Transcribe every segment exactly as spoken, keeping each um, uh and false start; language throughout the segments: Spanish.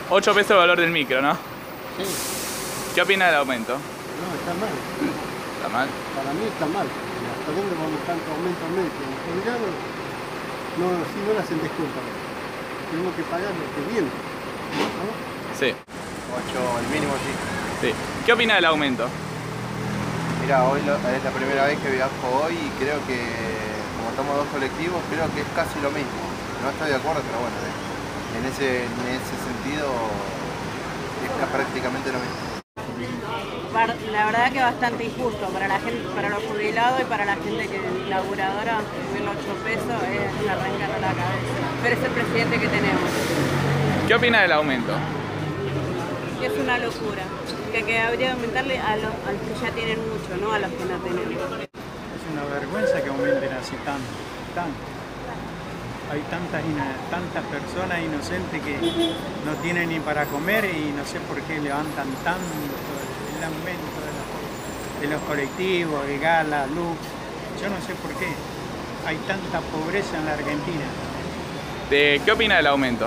ocho pesos el valor del micro, ¿no? Sí. ¿Qué opina del aumento? No, está mal. ¿Está mal? Para mí está mal. ¿Hasta dónde vamos tanto aumento al mes? Los jubilados no, si no le hacen descuento. Tenemos que pagar lo que viene, ¿no? Sí. ocho, el mínimo sí. Sí. ¿Qué opina del aumento? Mira, hoy lo, es la primera vez que viajo hoy y creo que, como tomo dos colectivos, creo que es casi lo mismo. No estoy de acuerdo, pero bueno, en ese, en ese sentido es prácticamente lo mismo. La verdad que bastante injusto para la gente, para los jubilados y para la gente que es laburadora, subir los ocho pesos es una arrancar a la cabeza. Pero es el presidente que tenemos. ¿Qué opina del aumento? Es una locura, que, que habría que aumentarle a los, a los que ya tienen mucho, no a los que no tenemos. Es una vergüenza que aumenten así tanto, tanto. Hay tantas, tantas personas inocentes que no tienen ni para comer y no sé por qué levantan tanto el aumento de los, de los colectivos, el gas, la luz. Yo no sé por qué. Hay tanta pobreza en la Argentina. ¿De qué opina del aumento?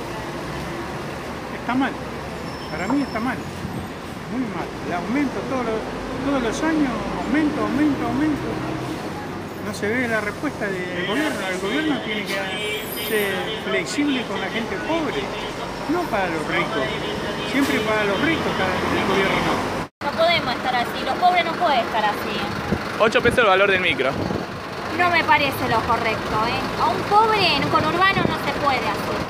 Está mal. Para mí está mal. Muy mal. El aumento todos los, todos los años, aumento, aumento, aumento. No se ve la respuesta del gobierno. El gobierno tiene que ser flexible con la gente pobre, no para los ricos. Siempre para los ricos, el gobierno no. No podemos estar así, los pobres no pueden estar así. ocho pesos el valor del micro. No me parece lo correcto, ¿eh? A un pobre en un conurbano no se puede hacer.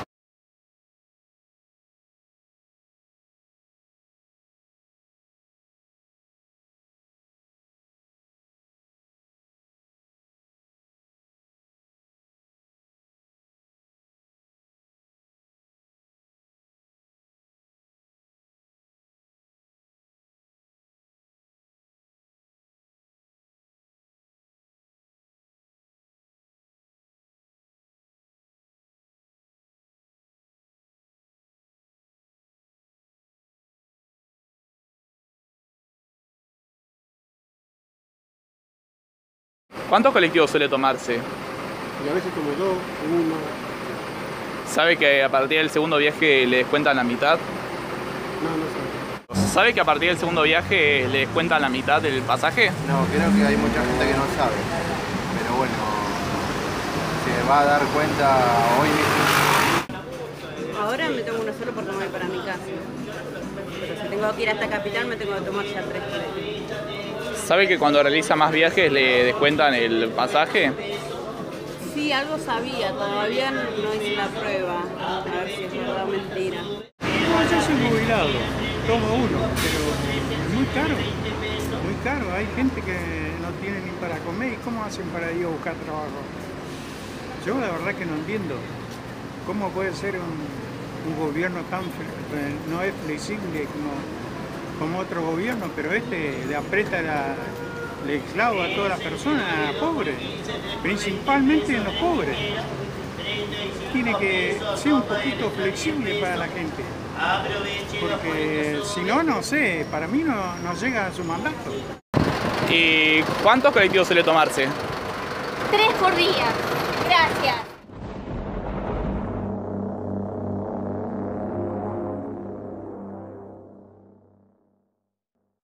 ¿Cuántos colectivos suele tomarse? Y a veces como dos, uno. ¿Sabe que a partir del segundo viaje le descuentan la mitad? No, no sé. ¿Sabe que a partir del segundo viaje le descuentan la mitad del pasaje? No, creo que hay mucha gente que no sabe. Pero bueno, se va a dar cuenta hoy mismo. Ahora me tomo uno solo porque me voy para mi casa. Pero si tengo que ir hasta Capital me tengo que tomar ya tres colectivos. ¿Sabe que cuando realiza más viajes le descuentan el pasaje? Sí, algo sabía, todavía no hice la prueba, a ver si es verdad o mentira. No, yo soy jubilado, tomo uno, pero es muy caro, muy caro. Hay gente que no tiene ni para comer y ¿cómo hacen para ir a buscar trabajo? Yo la verdad que no entiendo cómo puede ser un, un gobierno tan, no es flexible como... como otro gobierno, pero este le aprieta, la, le clava a todas las personas pobres, principalmente en los pobres. Tiene que ser un poquito flexible para la gente, porque si no, no sé, para mí no, no llega a su mandato. ¿Y cuántos colectivos suele tomarse? Tres por día. Gracias.